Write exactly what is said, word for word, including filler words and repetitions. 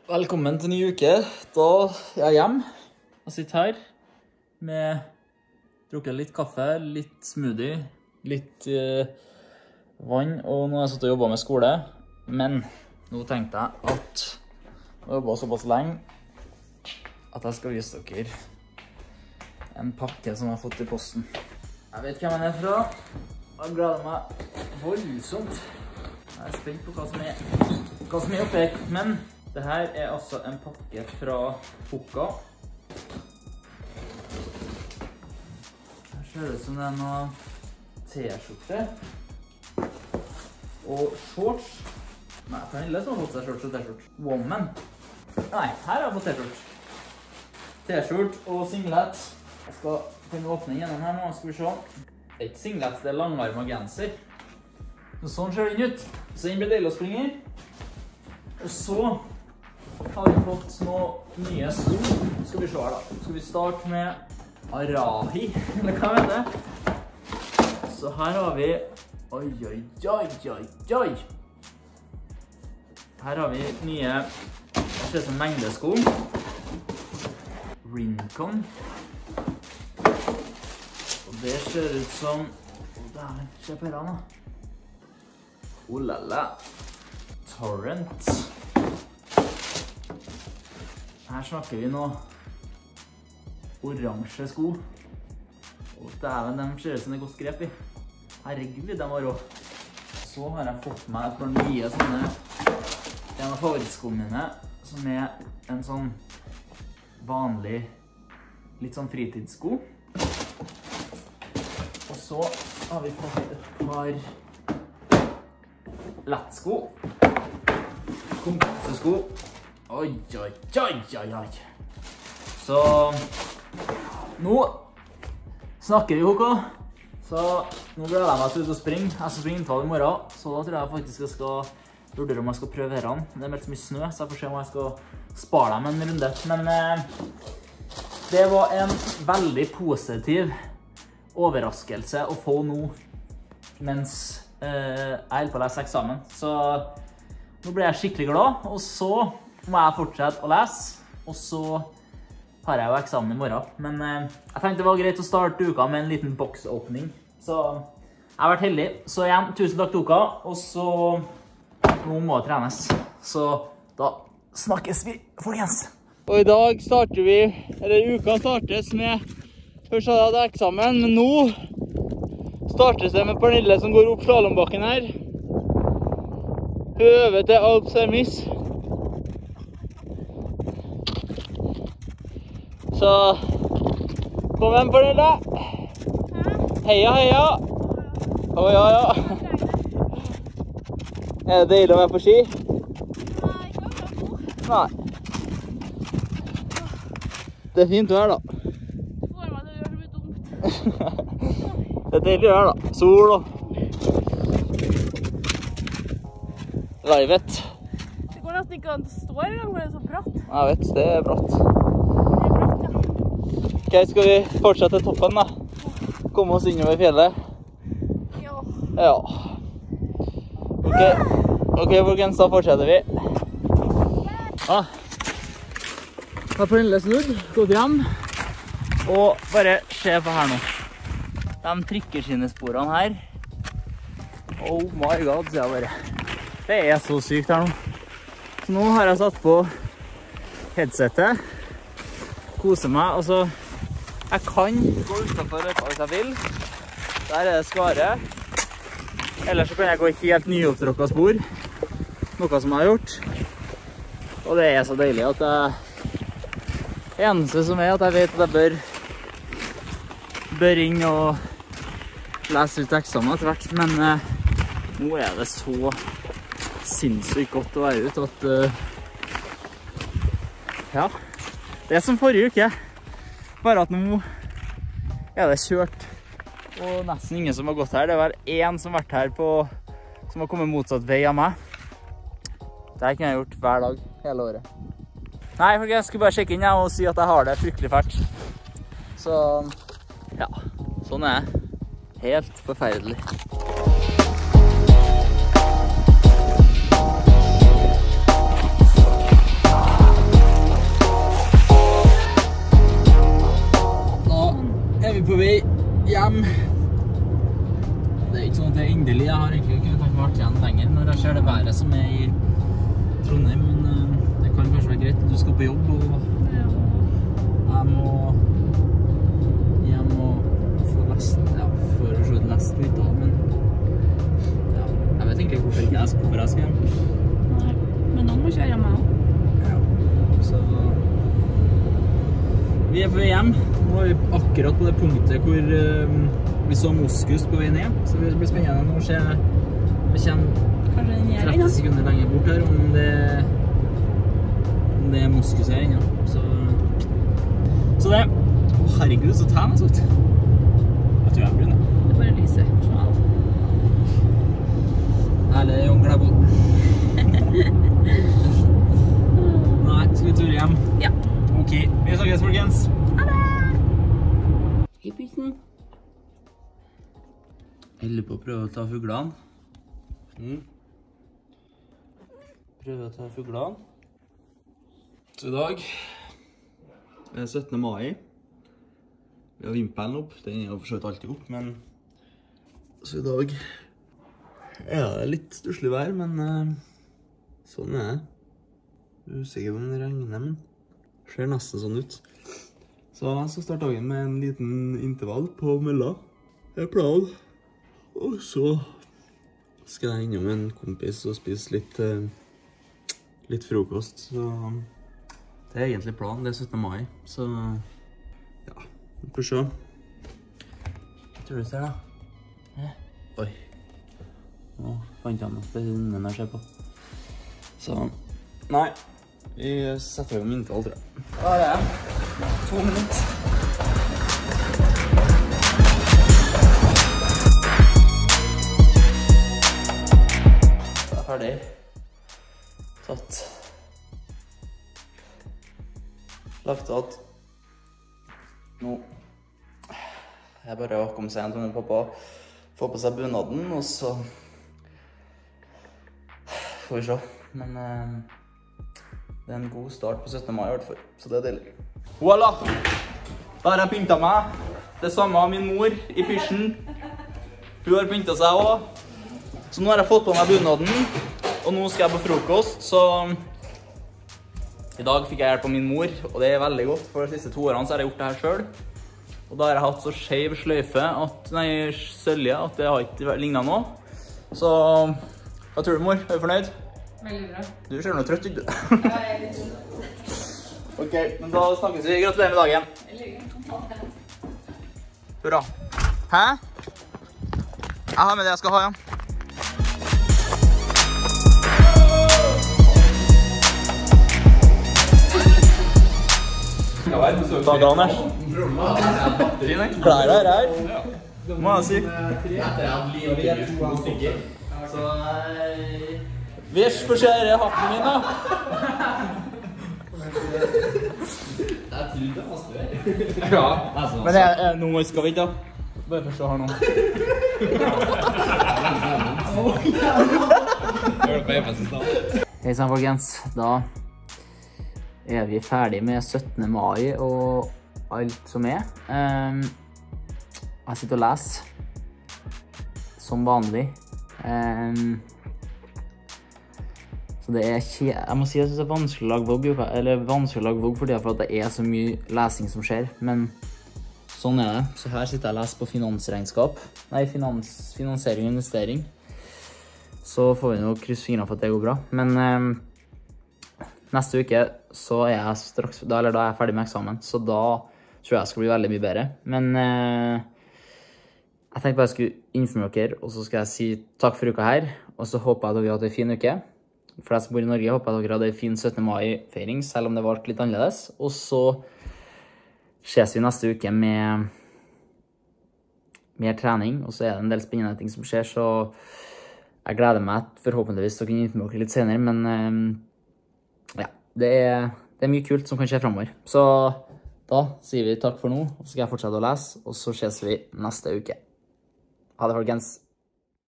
Velkommen til ny uke. Da er jeg hjemme og sitter her med drukket litt kaffe, litt smoothie, litt uh, vann, og nå har jeg satt og jobbet med skole. Men nå tenkte jeg at jeg har jobbet såpass lenge at jeg skal vise dere en pakke som jeg har fått i posten. Jeg vet hvem den er fra, og jeg gleder meg voldsomt. Jeg er spent på hva som er, hva som er oppi her, men det her er altså en pakke fra Pukka. Her ser det ut som det er noe t-skjorte og shorts. Nei, Pernille som har fått seg shorts og t-skjort. Woman. Nei, her har jeg fått t-skjort. T-skjort og singlet. Jeg skal kunne åpne gjennom her nå, skal vi se. Det er ikke singlet, det er langarmet genser. Så sånn ser den ut. Så den blir deilig å springe i. Og så har vi fått noen nye sko. Skal vi se her da. Skal vi starte med Arahi, eller hva vet jeg? Så her har vi, oi, oi, oi, oi, oi. Her har vi nye, det ser ut som mengdesko. Rincon. Og det ser ut som, å dæven, se på her da. Oh la la. Torrent. Her snakker vi nå oransje sko. Og dæven, de ser ut som det er godt grep i. Herregud, de var rå. Så har jeg fått meg et par nye sånne, en av favorittskoene mine, som er en sånn vanlig, litt sånn fritidssko. Og så har vi fått et par lettsko. Konkurransesko. Oi, oi, oi, oi, oi. Så nå snakker vi, Håkon. Så nå gleder jeg meg til å springe. Jeg skal springe inntal i morgen, så da tror jeg faktisk jeg skal vurdere om jeg skal prøve her. Det er meldt mye snø, så jeg får se om jeg skal spare dem en runde. Men eh, det var en veldig positiv overraskelse å få nå mens eh, jeg holder på å lese eksamen. Så nå ble jeg skikkelig glad, og så må jeg fortsette å lese, og så har jeg jo eksamen i morgen. Men eh, jeg tenkte det var greit å starte uka med en liten boksåpning. Så jeg har vært heldig. Så igjen, tusen takk til uka, og så nå må det trenes. Så da snakkes vi, folkens. Og i dag starter vi, eller uka startes med, først hadde jeg hatt eksamen, men nå startes det med Pernille som går opp slalombakken her. Hun øver til Alps Hermis. Så kom igjen, Pernille. Heia, heia. Å, ja, ja. Er det deilig å være på ski? Nei, ikke akkurat nå. Nei. Det er fint vær, da. Du får meg til å gjøre det mye dumt. Det er deilig vær, da. Sol og livet. Det går nesten ikke an til å stå i gang, for det er så bratt. Jeg vet, det er bratt. Det er bratt, ja. Ok, skal vi fortsette til toppen, da? Komme oss innover fjellet? Ja. Ja. Ok, ok, folkens, da fortsetter vi. Ja. Da har Pernille snudd, gått hjem, og bare se på her nå. De trikkeskinnesporene her. Oh my god, sier jeg bare. Det er så sykt her nå. Så nå har jeg satt på headsetet, koser meg, og så jeg kan gå utenfor løypa hvis jeg vil. Der er det skare. Ellers så kan jeg gå i helt nyopptråkket spor, noe som jeg har gjort. Og det er så deilig at jeg, det eneste som er at jeg vet at jeg bør, bør inn og lese ut eksamen etter hvert, men eh, nå er det så sinnssykt godt å være ute at uh, ja, det er som forrige uke, bare at nå er det kjørt og nesten ingen som har gått her. Det var en som har vært her på, som har kommet motsatt vei av meg. Det har jeg gjort hver dag hele året. Nei, folkens, jeg skulle bare sjekke inn og si at jeg har det fryktelig fælt. Så ja, sånn er det. Helt forferdelig. kanskje er det været som er i Trondheim, men uh, det kan kanskje være greit. Du skal på jobb, og Ja. jeg må jeg må få lest, ja, for å se lest litt av, men ja, jeg vet egentlig hvorfor ikke jeg skal, hvorfor jeg skal hjem. Nei, men noen må kjøre meg også. Ja, så vi er på vei hjem. Nå er vi akkurat på det punktet hvor uh, vi så moskus på vei ned, så det blir spennende nå å se. Vi kommer Kanskje den gjør tretti det, sekunder lenger bort her, om det, om det er moskus her inne. Så, så det. Å, herregud, så tæn jeg så ut. Jeg tror jeg blir det. Det er bare lyset. Sånn av. Herlig, Jon Klæbo. Nei, skal vi ture hjem? Ja. Ok, vi snakkes, folkens. Ha det! Hei, pysen. Jeg holder på å prøve å ta fuglene. Mm. Prøve å ta fuglene. Så i dag er det syttende mai. Vi har vimpelen opp. Den er jo for så vidt alltid opp, men så i dag er det litt stusslig vær, men uh, sånn er det. Jeg er usikker om det regner, men det ser nesten sånn ut. Så jeg skal starte dagen med en liten intervall på mølla. Det er planen. Og så skal jeg innom en kompis og spise litt, uh, litt frokost. Så det er egentlig planen, det er syttende mai. Så ja, vi får se. Hva tror du ser da? Eh? Oi. Nå fant jeg noe spennende å se på. Så, nei. Vi setter jo mintal, tror jeg. Da er det to minutter. Det er ferdig. Tatt. Lagt tatt. Nå er det bare å komme seg igjen til noen pappa. Få på seg bunaden, og så får vi se. Men eh, det er en god start på syttende mai i hvert fall, så det er deilig. Voilà! Da har jeg pyntet meg. Det samme av min mor i pysjen. Hun har pyntet seg også. Så nå har jeg fått på meg bunaden, og nå skal jeg på frokost, så i dag fikk jeg hjelp av min mor, og det er veldig godt, for de siste to årene så har jeg gjort det her selv. Og da har jeg hatt så skjev sløyfe, at, nei, sølje, at det har ikke lignet noe. Så, hva tror du, mor? Er du fornøyd? Veldig bra. Du ser noe trøtt ut. Ja, jeg er litt trøtt. Ok, men da snakkes vi. Gratulerer med dagen. Hurra. Hæ? Jeg har med det jeg skal ha, ja. Takk, Anders. Klær her her. Må jeg si. Så vi får se hatten min da. Jeg trodde det var større. Ja. Men jeg, jeg, nå skal vi ikke da. Bare først å ha noe. Hei sann, folkens. Da er vi ferdig med syttende mai og alt som er. Um, jeg sitter og leser som vanlig. Um, så det er ikke, jeg må si at det er vanskelig å lage vlogg, eller vanskelig å lage vlogg fordi at det er så mye lesing som skjer, men sånn er det. Så her sitter jeg og leser på finansregnskap. Nei, finans, finansiering og investering. Så får vi nå krysse fingrene for at det går bra. Men um, neste uke så er jeg straks, da, eller da er jeg ferdig med eksamen, så da tror jeg det skal bli veldig mye bedre. Men uh, jeg tenkte bare jeg skulle informere dere, og så skal jeg si takk for uka her, og så håper jeg at dere har hatt en fin uke. For deg som bor i Norge, håper jeg at dere hadde en fin syttende mai-feiring, selv om det var litt annerledes. Og så ses vi neste uke med mer trening, og så er det en del spennende ting som skjer, så jeg gleder meg forhåpentligvis til å kunne informere dere litt senere, men um, ja, det er, det er mye kult som kan skje fremover. Så da sier vi takk for nå, og så skal jeg fortsette å lese, og så ses vi neste uke. Ha det, folkens!